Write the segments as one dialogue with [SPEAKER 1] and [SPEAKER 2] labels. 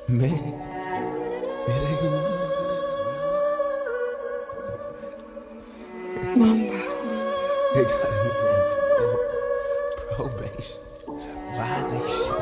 [SPEAKER 1] Man, it ain't
[SPEAKER 2] Mamba.
[SPEAKER 1] They got me probation, violation,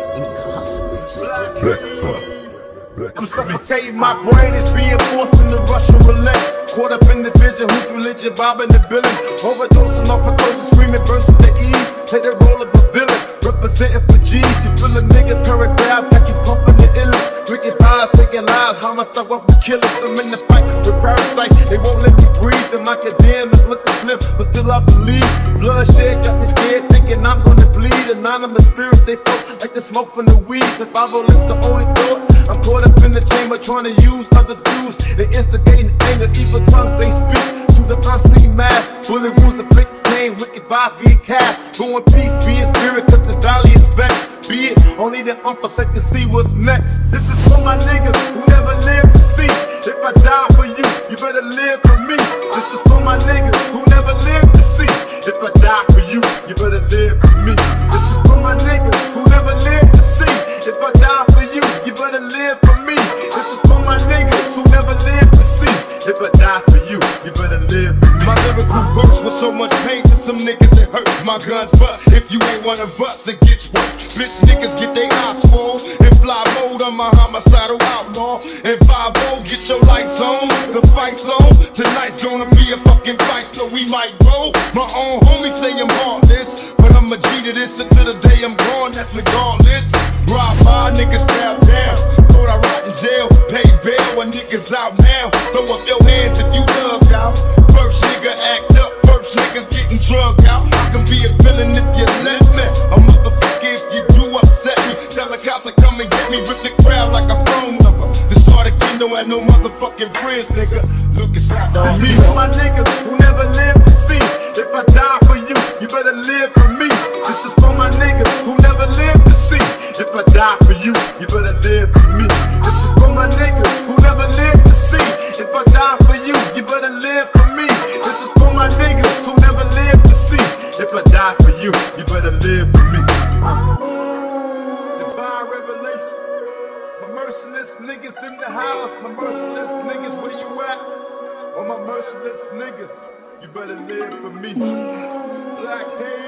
[SPEAKER 1] incarceration.
[SPEAKER 3] I'm suffocating my brain, it's being forced in the Russian roulette. Caught up in the vision, whose religion bobbing the billing. Overdosing off of those screaming versus the ease. Take the role of a villain, representing for G's. You feel a nigga paragraph, got you pumping the illest. Wicked vibes, taking lives, homicide, what we killers. I'm in the fight with parasites, they won't let me breathe. The macadamias look the flip, but still I believe. Bloodshed got me scared, thinking I'm gonna bleed. Anonymous spirits, they float like the smoke from the weed. Survival is the only thought. I'm caught up in the chamber trying to use other dudes. They instigating anger, evil tongue they speak to the unseen mass. Bullet wounds afflict pain, wicked vibes being cast. Go in peace, be in spirit, cause the valley is vexed. Be it, only the unforsaken can see what's next. This is for my niggas who never lived to see. If I die for you, you better live for me. This is for my niggas who never lived to see. If I die for you, you better live for me. This is for my niggas who never lived to see. If I die for you, you better live for me. This is for my niggas who never lived to see. If I die for you, you better live for me.
[SPEAKER 4] My lyrical verse was so much pain to some niggas that hurt. My guns bust. If you ain't one of us, it gets worse. Bitch niggas get their eyes swole. In fly mode, I'm a homicidal outlaw. And 5-0, get your lights on. The fight's on. Tonight's gonna be a fucking fight, so we might roll. My own homies say I'm heartless, but I'm a G to this until the day I'm gone. That's regardless. Rob my niggas down down. Thought I rot in jail, pay bail when niggas out now. Throw up your hands if you love out. First nigga act up, first nigga getting drugged out. I can be a villain if you let me. A motherfucker if you do upset me. Tell the cops to come and get me, rip the crowd like a phone number. To start again, don't have no motherfucking friends, nigga. Look, it's not on me.
[SPEAKER 3] These are my niggas who never lived to see. If I die for you, you better live for me. This is for my niggas who never lived to see. If I die for you, you better live for me. This is for my niggas who never lived to see. If I die for you, you better live for me. This is for my niggas who never lived to see. If I die for you, you better live for me. Divine revelation. My merciless niggas in the house. My merciless niggas, where you at? All my merciless niggas, you better live for me. Black Haze.